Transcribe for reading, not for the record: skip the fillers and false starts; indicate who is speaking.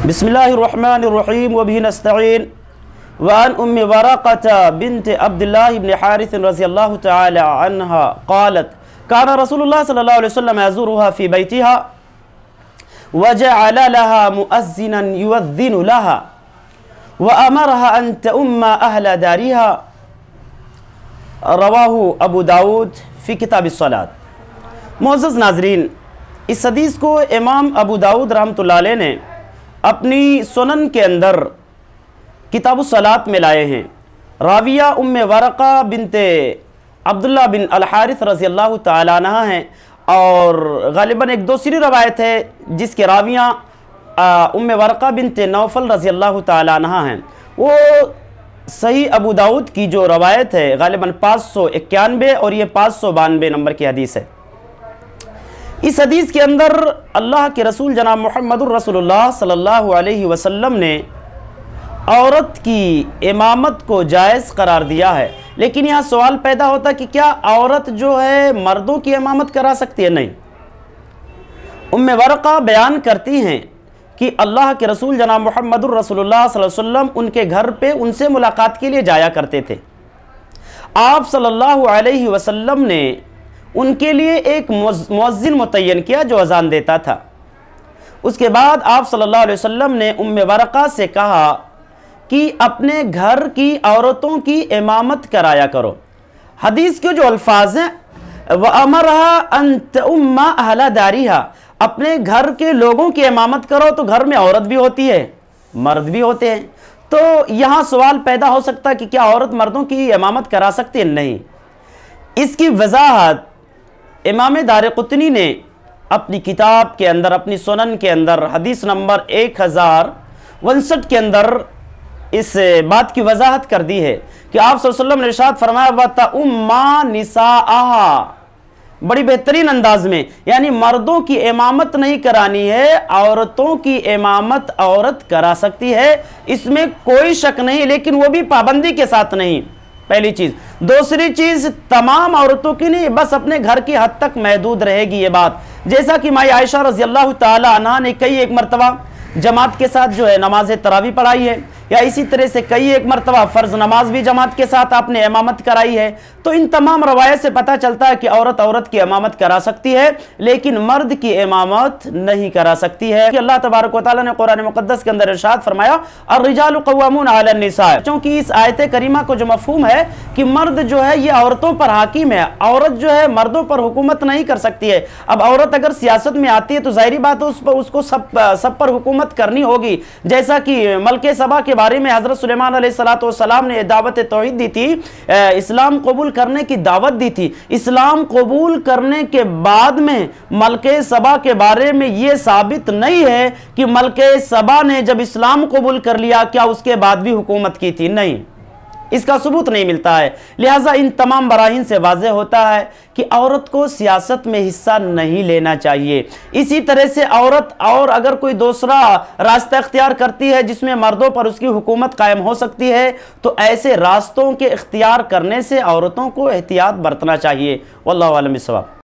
Speaker 1: बिस्मिल्लाहिर्रहमानिर्रहीम व बिही नस्तईन वअन उम्मी वरक़ता बिन्त अब्दुल्लाह इब्न हारिस रज़ियल्लाहु तआला अन्हा क़ालत काना रसूलुल्लाह सल्लल्लाहु अलैहि वसल्लम यज़ुरुहा फ़ी बैतिहा व जअल लहा मुअज़्ज़िनन युअज़्ज़िनु लहा व अमरहा अन तउम्मा अहल दारिहा। रवाहु अबू दाऊद फ़ी किताबिस्सलात। मुअज़्ज़ज़ नाज़रीन, इस हदीस को इमाम अबू दाऊद रहमतुल्लाह अलैह ने अपनी सुनन के अंदर किताबुस्सलात में लाए हैं। राविया उम्मे वरक़ा बिनते अब्दुल्लाह बिन अल हारिस रज़ियल्लाहु तआला अन्हा हैं और ग़ालिबन एक दूसरी रवायत है जिसके रावियाँ उम्मे वरक़ा बिनते नौफल रज़ियल्लाहु तआला अन्हा हैं। वो सही अबू दाऊद की जो रवायत है ग़ालिबन 591 और ये 592 नंबर की हदीस है। इस हदीस के अंदर अल्लाह के रसूल जनाब मुहम्मदुर रसूलुल्लाह सल्लल्लाहु अलैहि वसल्लम ने औरत की इमामत को जायज़ करार दिया है। लेकिन यहाँ सवाल पैदा होता है कि क्या औरत जो है मर्दों की इमामत करा सकती है? नहीं। उम्मे वरक़ा बयान करती हैं कि अल्लाह के रसूल जनाब मुहम्मदुर रसूलुल्लाह सल्लल्लाहु अलैहि वसल्लम उनके घर पे उनसे मुलाकात के लिए जाया करते थे। आप सल्लल्लाहु अलैहि वसल्लम ने उनके लिए एक मुअज़्ज़िन मुतय्यन किया जो अज़ान देता था। उसके बाद आप सल्लल्लाहु अलैहि वसल्लम ने उम्मे वरक़ा से कहा कि अपने घर की औरतों की इमामत कराया करो। हदीस के जो अल्फाज हैं, व अमरहा अन तउम्मा अहला दारिहा, अपने घर के लोगों की इमामत करो। तो घर में औरत भी होती है, मर्द भी होते हैं। तो यहाँ सवाल पैदा हो सकता है कि क्या औरत मर्दों की इमामत करा सकती है? नहीं। इसकी वजाहत इमाम दारक़ुतनी ने अपनी किताब के अंदर, अपनी सुनन के अंदर हदीस नंबर 1059 के अंदर इस बात की वजाहत कर दी है कि आप सल्लल्लाहु अलैहि वसल्लम ने इरशाद फरमाया वतउम्मा निसाअहा, बड़ी बेहतरीन अंदाज में, यानी मर्दों की इमामत नहीं करानी है, औरतों की इमामत औरत करा सकती है, इसमें कोई शक नहीं, लेकिन वो भी पाबंदी के साथ नहीं। पहली चीज। दूसरी चीज, तमाम औरतों की नहीं, बस अपने घर की हद तक महदूद रहेगी ये बात। जैसा कि माई आयशा रज़ियल्लाहु ताला अन्हा ने कई एक मरतबा जमात के साथ जो है नमाज तरावी पढ़ाई है, या इसी तरह से कई एक मरतबा फ़र्ज नमाज भी जमात के साथ आपने इमामत कराई है। तो इन तमाम रवायत से पता चलता है कि औरत की इमामत करा सकती है, लेकिन मर्द की इमामत नहीं करा सकती है। कि अल्लाह तबारक व तआला ने कुरान मुक़द्दस के अंदर इरशाद फरमाया अर्रिजालु क़व्वामून अला निसा, क्योंकि इस आयत करीमा को जो मफ़हूम है कि मर्द जो है ये औरतों पर हाकिम है, औरत जो है मर्दों पर हुकूमत नहीं कर सकती है। अब औरत अगर सियासत में आती है तो जाहिर बात है उसको सब पर हुकूमत करनी होगी। जैसा कि मलके सबा के बारे में हजरत सुलेमान अलैहिस्सलाम ने दावत तौहीद दी थी, इस्लाम कबूल करने की दावत दी थी। इस्लाम कबूल करने के बाद में मलके सबा के बारे में यह साबित नहीं है कि मलके सबा ने जब इस्लाम कबूल कर लिया क्या उसके बाद भी हुकूमत की थी? नहीं, इसका सबूत नहीं मिलता है। लिहाजा इन तमाम बराहीन से वाज़ेह होता है कि औरत को सियासत में हिस्सा नहीं लेना चाहिए। इसी तरह से औरत और अगर कोई दूसरा रास्ता इख्तियार करती है जिसमें मर्दों पर उसकी हुकूमत कायम हो सकती है, तो ऐसे रास्तों के इख्तियार करने से औरतों को एहतियात बरतना चाहिए। वल्लाहु आलम बिस्सवाब।